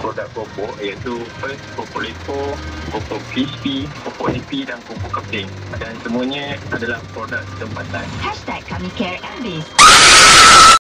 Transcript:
produk pokok iaitu first pokok lepo, pokok crispy, pokok happy dan pokok keping. Dan semuanya adalah produk tempatan. #KamiCare Elvis.